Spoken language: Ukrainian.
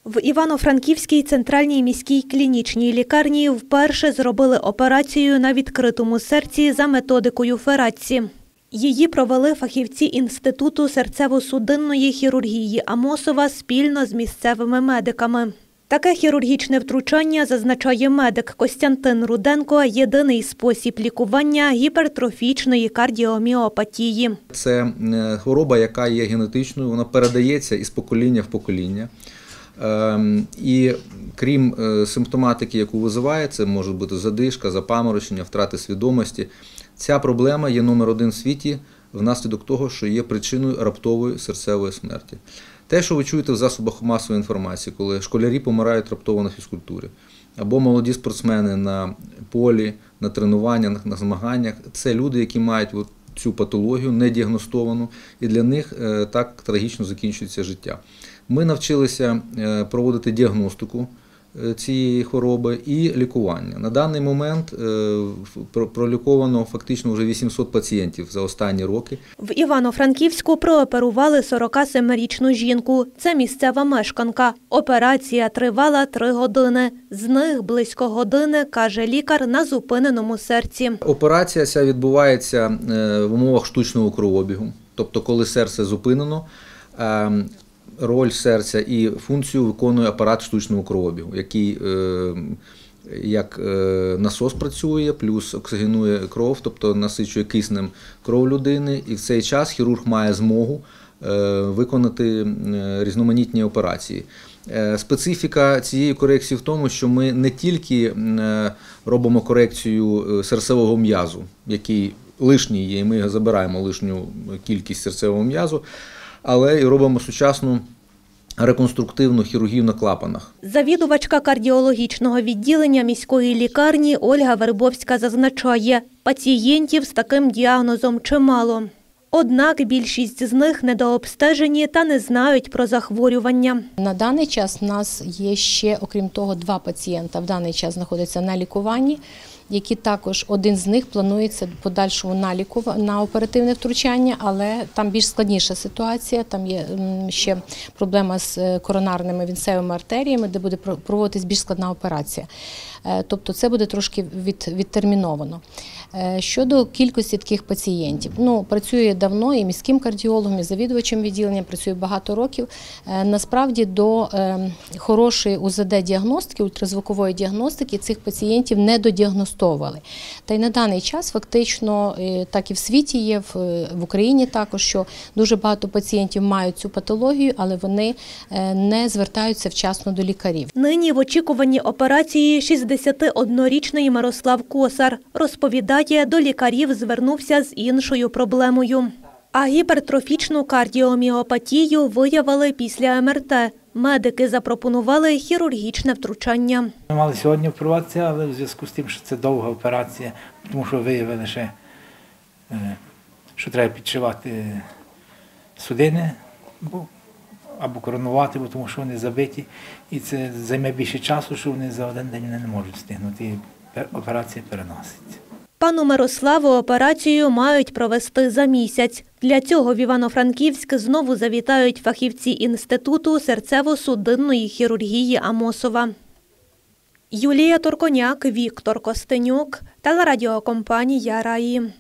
В Івано-Франківській центральній міській клінічній лікарні вперше зробили операцію на відкритому серці за методикою Феррацці. Її провели фахівці Інституту серцево-судинної хірургії Амосова спільно з місцевими медиками. Таке хірургічне втручання, зазначає медик Костянтин Руденко, єдиний спосіб лікування гіпертрофічної кардіоміопатії. Це хвороба, яка є генетичною, вона передається із покоління в покоління. І крім симптоматики, яку визиває, це може бути задишка, запаморочення, втрати свідомості, ця проблема є номер один в світі внаслідок того, що є причиною раптової серцевої смерті. Те, що ви чуєте в засобах масової інформації, коли школярі помирають раптово на фізкультурі, або молоді спортсмени на полі, на тренуваннях, на змаганнях, це люди, які мають цю патологію недіагностовану, і для них так трагічно закінчується життя. Ми навчилися проводити діагностику цієї хвороби і лікування. На даний момент проліковано фактично вже 800 пацієнтів за останні роки. В Івано-Франківську прооперували 47-річну жінку. Це місцева мешканка. Операція тривала 3 години. З них близько години, каже лікар, на зупиненому серці. Операція ця відбувається в умовах штучного кровообігу. Тобто, коли серце зупинено, роль серця і функцію виконує апарат штучного кровообігу, який як насос працює, плюс оксигенує кров, тобто насичує киснем кров людини, і в цей час хірург має змогу виконати різноманітні операції. Специфіка цієї корекції в тому, що ми не тільки робимо корекцію серцевого м'язу, який лишній є, і ми забираємо лишню кількість серцевого м'язу, але і робимо сучасну реконструктивну хірургію на клапанах. Завідувачка кардіологічного відділення міської лікарні Ольга Вербовська зазначає, пацієнтів з таким діагнозом чимало. Однак більшість з них недообстежені та не знають про захворювання. На даний час у нас є ще, окрім того, 2 пацієнта в даний час знаходяться на лікуванні, які також, один з них планується подальшому на оперативне втручання, але там більш складніша ситуація, там є ще проблема з коронарними вінцевими артеріями, де буде проводитись більш складна операція. Тобто це буде трошки відтерміновано. Щодо кількості таких пацієнтів, працює давно і міським кардіологом, і завідувачем відділення, працює багато років. Насправді до хорошої УЗД-діагностики, ультразвукової діагностики цих пацієнтів не додіагностовували. Та й на даний час фактично, так і в світі є, в Україні також, що дуже багато пацієнтів мають цю патологію, але вони не звертаються вчасно до лікарів. Нині в очікуванні операції 61-річний Мирослав Косар розповідає, до лікарів звернувся з іншою проблемою. А гіпертрофічну кардіоміопатію виявили після МРТ. Медики запропонували хірургічне втручання. Ми мали сьогодні операцію, але в зв'язку з тим, що це довга операція, тому що виявили ще, що треба підшивати судини або коронувати, тому що вони забиті. І це займе більше часу, що вони за один день не можуть встигнути. І операція переноситься. Пану Мирославу операцію мають провести за місяць. Для цього в Івано-Франківськ знову завітають фахівці Інституту серцево-судинної хірургії Амосова. Юлія Торконяк, Віктор Костенюк, телерадіокомпанія «Раї».